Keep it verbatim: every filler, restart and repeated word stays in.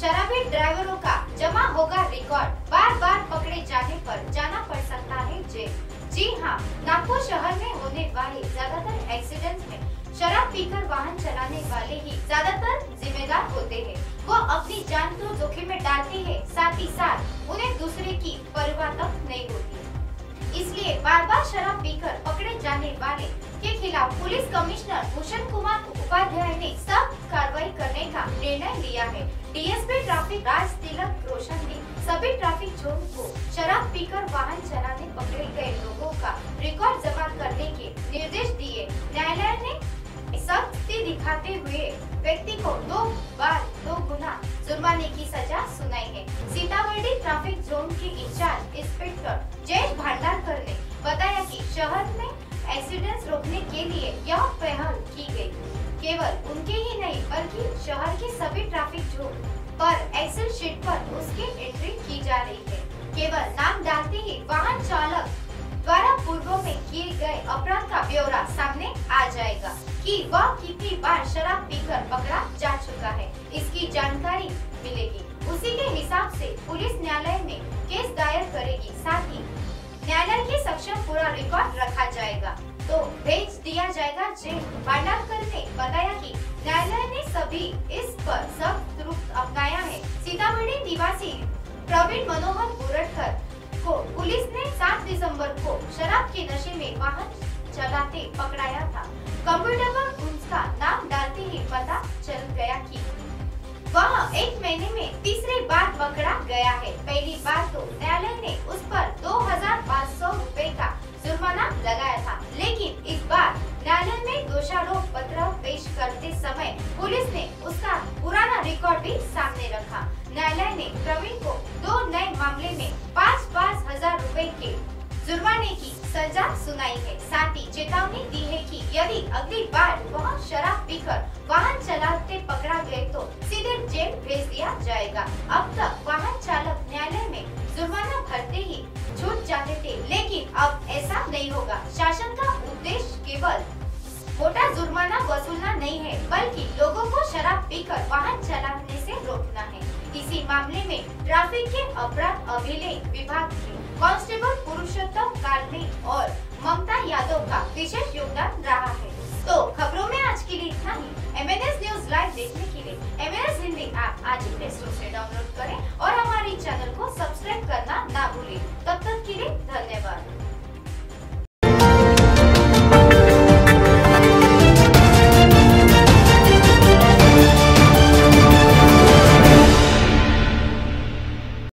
शराबी ड्राइवरों का जमा होगा रिकॉर्ड, बार बार पकड़े जाने पर जाना पड़ सकता है जेल। जी हां, नागपुर शहर में होने वाले ज्यादातर एक्सीडेंट्स में शराब पीकर वाहन चलाने वाले ही ज्यादातर जिम्मेदार होते हैं। वो अपनी जान को जोखिम में डालते हैं, साथ ही साथ उन्हें दूसरे की परवाह तक नहीं होती। इसलिए बार बार शराब पीकर पकड़े जाने वाले के खिलाफ पुलिस कमिश्नर भूषण कुमार उपाध्याय ने सख्त कार्रवाई करने का निर्णय लिया है। डीएसपी ट्रैफिक राज तिलक रोशन ने सभी ट्रैफिक जोन को शराब पीकर वाहन चलाने पकड़े गए लोगों का रिकॉर्ड जमा करने के निर्देश दिए। न्यायालय ने सख्ती दिखाते हुए व्यक्ति को दो बार दो गुना जुर्माने की सजा सुनाई है। सीतामढ़ी ट्रैफिक जोन के इंचार्ज इंस्पेक्टर जय भांडारकर ने बताया कि शहर में एक्सीडेंट्स रोकने के लिए यह पहल की गई। केवल उनके ही नहीं बल्कि शहर के सभी ट्रैफिक जोन पर एक्सेल शीट पर उसकी एंट्री की जा रही है। केवल नाम डालते ही वाहन चालक द्वारा पूर्व में किए गए अपराध का ब्यौरा सामने आ जाएगा कि वह कितनी बार शराब पीकर पकड़ा जा चुका है, इसकी जानकारी मिलेगी। उसी के हिसाब से पुलिस न्यायालय में केस दायर करेगी, साथ ही न्यायालय के सक्षम पूरा रिकॉर्ड रखा जाएगा तो भेज दिया जाएगा जेल। भांडारकर ने बताया कि न्यायालय ने सभी इस पर सख्त रुख अपनाया है। सीतामढ़ी निवासी प्रवीण मनोहर बुरटकर को पुलिस ने सात दिसंबर को शराब के नशे में वाहन चलाते पकड़ाया था। कंप्यूटर पर उसका नाम डालते ही पता चल गया कि वह एक महीने में तीसरी बार पकड़ा गया है। पहली बार तो न्यायालय ने उस पर दो हजार पाँच सौ रुपए का जुर्माना लगाया था, लेकिन इस बार न्यायालय में दोषारोप पत्र पेश करते समय पुलिस ने उसका पुराना रिकॉर्ड भी सामने रखा। न्यायालय ने प्रवीण को दो नए मामले में पाँच पाँच हजार रुपए के जुर्माने की सजा सुनाई है। साथ ही चेतावनी दी है कि यदि अगली बार वह शराब पीकर वाहन चलाते पकड़ा गए तो सीधे जेल भेज दिया जाएगा। अब तक वाहन चालक न्यायालय में जुर्माना भरते ही छूट जाते थे, लेकिन अब ऐसा नहीं होगा। शासन का उद्देश्य केवल मोटा जुर्माना वसूलना नहीं है, बल्कि लोगों को शराब पीकर वाहन चलाने से रोकना है। इसी मामले में ट्रैफिक के अपराध अभिलेख विभाग के कांस्टेबल पुरुषोत्तम कालमे और ममता यादव का विशेष योगदान रहा है। तो खबरों में आज के लिए इतना ही।